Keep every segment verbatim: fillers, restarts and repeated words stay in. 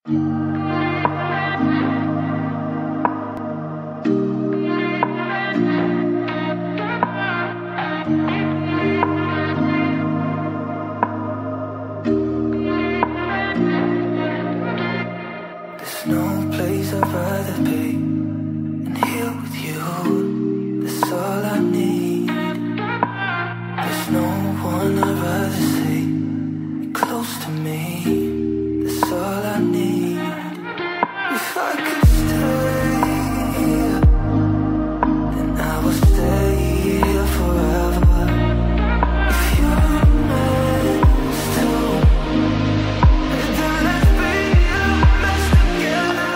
There's no place I'd rather be than here with you. That's all I need. There's no one I'd rather see close to me. That's all I need. If I could stay, then I would stay here forever. If you're meant to, then let's be the best together.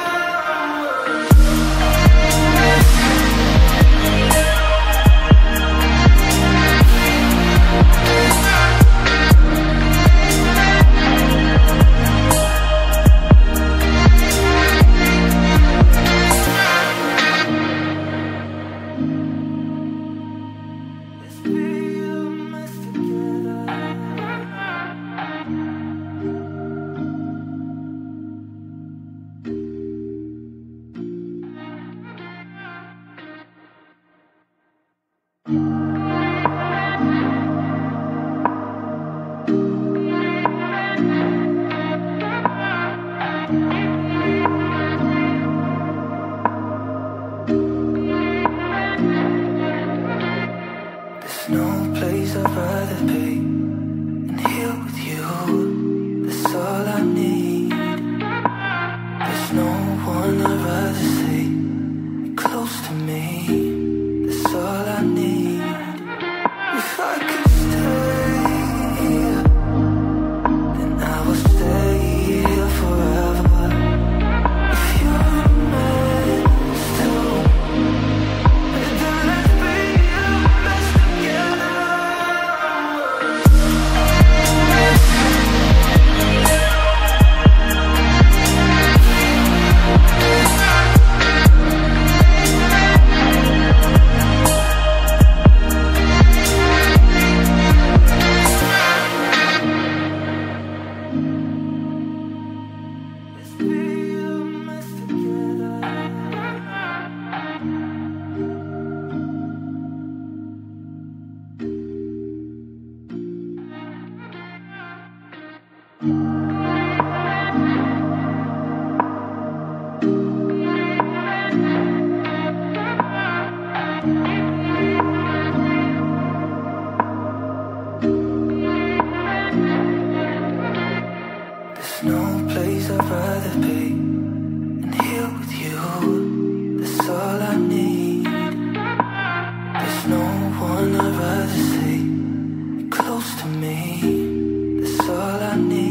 Let's be the best together. There's no place I'd rather be than here with you. That's all I need. There's no one I'd rather see close to me. That's all I need. If I could stay, then I would stay here forever. If you're meant to, then let's be the best together. Let's be the best together. There's no place I'd rather be than here with you. That's all I need. There's no one I'd rather see close to me. That's all I need.